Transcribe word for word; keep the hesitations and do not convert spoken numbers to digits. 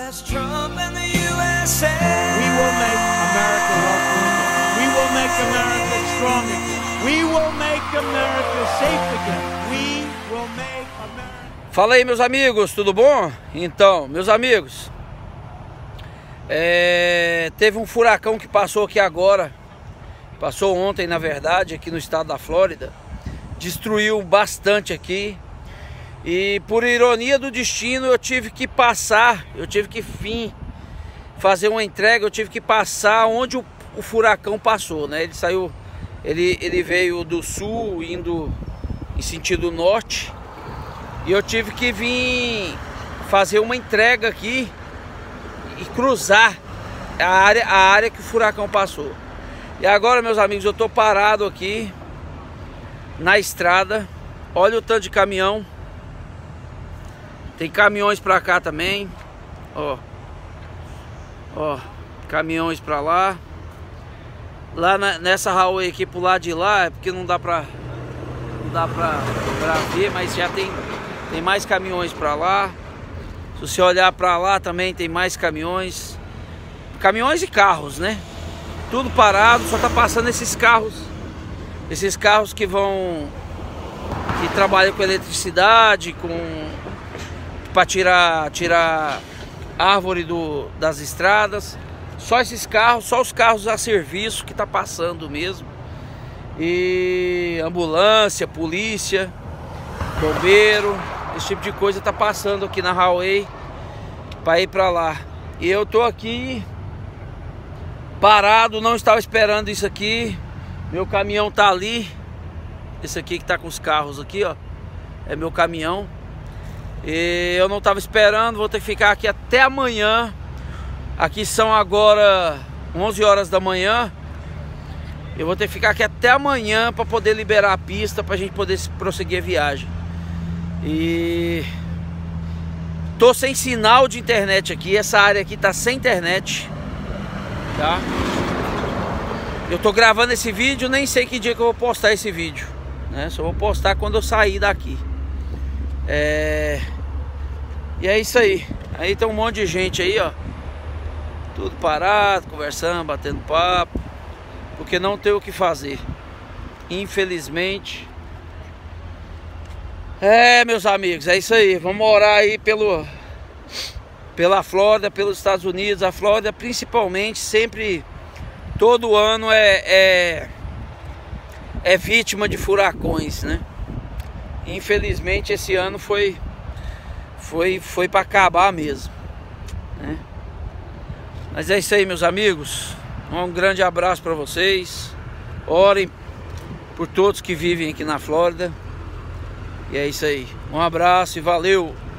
As Trump and the U S A. We will make America love freedom. We will make America strong again. We will make America safe again. We will make America... Fala aí, meus amigos, tudo bom? Então, meus amigos, é, teve um furacão que passou aqui agora, passou ontem na verdade, aqui no estado da Flórida, destruiu bastante aqui. E por ironia do destino eu tive que passar, eu tive que fim, fazer uma entrega, eu tive que passar onde o, o furacão passou, né? Ele saiu, ele, ele veio do sul, indo em sentido norte, e eu tive que vir fazer uma entrega aqui e cruzar a área, a área que o furacão passou. E agora, meus amigos, eu tô parado aqui na estrada, olha o tanto de caminhão. Tem caminhões pra cá também, ó, ó, caminhões pra lá. Lá na, nessa highway aqui pro lado de lá, é porque não dá pra, não dá pra, pra ver, mas já tem, tem mais caminhões pra lá. Se você olhar pra lá também tem mais caminhões, caminhões e carros, né? Tudo parado, só tá passando esses carros, esses carros que vão, que trabalham com eletricidade, com... para tirar, tirar árvore do, das estradas. Só esses carros, só os carros a serviço que tá passando mesmo. E ambulância, polícia, bombeiro, esse tipo de coisa tá passando aqui na highway para ir para lá. E eu tô aqui parado, não estava esperando isso aqui. Meu caminhão tá ali. Esse aqui que tá com os carros aqui, ó, é meu caminhão. E eu não estava esperando, vou ter que ficar aqui até amanhã. Aqui são agora onze horas da manhã. Eu vou ter que ficar aqui até amanhã para poder liberar a pista, para a gente poder prosseguir a viagem. E tô sem sinal de internet aqui. Essa área aqui tá sem internet, tá? Eu tô gravando esse vídeo, nem sei que dia que eu vou postar esse vídeo, né? Só vou postar quando eu sair daqui. É... E é isso aí. Aí tem um monte de gente aí, ó, tudo parado, conversando, batendo papo, porque não tem o que fazer, infelizmente. É, meus amigos, é isso aí. Vamos orar aí pelo, pela Flórida, pelos Estados Unidos. A Flórida principalmente, sempre, todo ano é, é, é vítima de furacões, né? Infelizmente esse ano foi foi foi para acabar mesmo, né? Mas é isso aí, meus amigos. Um grande abraço para vocês. Orem por todos que vivem aqui na Flórida. E é isso aí. Um abraço e valeu.